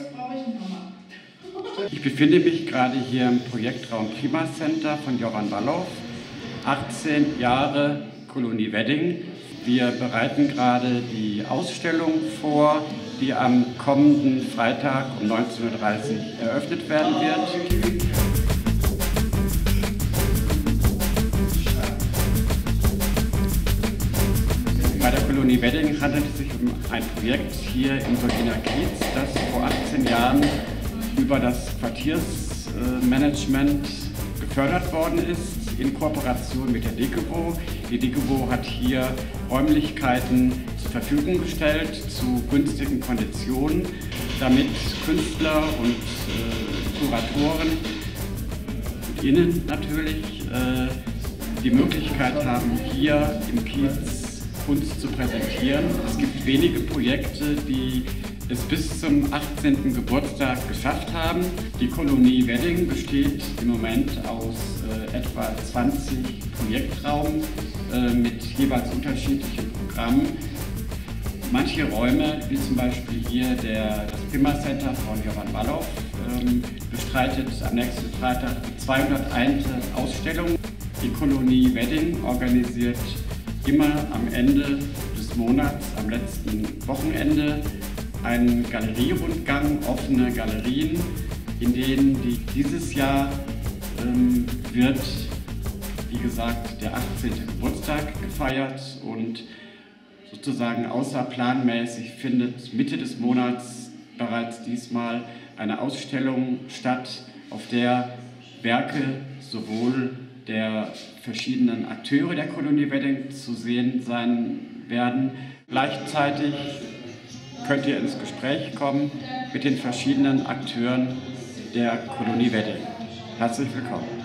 Ich befinde mich gerade hier im Projektraum Klimacenter von Johann Wallow. 18 Jahre Kolonie Wedding. Wir bereiten gerade die Ausstellung vor, die am kommenden Freitag um 19:30 Uhr eröffnet werden wird. Bei der Kolonie Wedding handelt es sich um ein Projekt hier im Solliner Kiez, das vor 18 Jahren über das Quartiersmanagement gefördert worden ist, in Kooperation mit der DGWO. Die DGWO hat hier Räumlichkeiten zur Verfügung gestellt zu günstigen Konditionen, damit Künstler und Kuratoren und Ihnen natürlich die Möglichkeit haben, hier im Kiez Kunst zu präsentieren. Es gibt wenige Projekte, die es bis zum 18. Geburtstag geschafft haben. Die Kolonie Wedding besteht im Moment aus etwa 20 Projektraum mit jeweils unterschiedlichen Programmen. Manche Räume, wie zum Beispiel hier das Klimacenter von Johann Wallow, bestreitet am nächsten Freitag die 201. Ausstellung. Die Kolonie Wedding organisiert immer am Ende des Monats, am letzten Wochenende, einen Galerierundgang, offene Galerien, in denen dieses Jahr wird, wie gesagt, der 18. Geburtstag gefeiert und sozusagen außerplanmäßig findet Mitte des Monats bereits diesmal eine Ausstellung statt, auf der Werke sowohl der verschiedenen Akteure der Kolonie Wedding zu sehen sein werden. Gleichzeitig könnt ihr ins Gespräch kommen mit den verschiedenen Akteuren der Kolonie Wedding. Herzlich willkommen.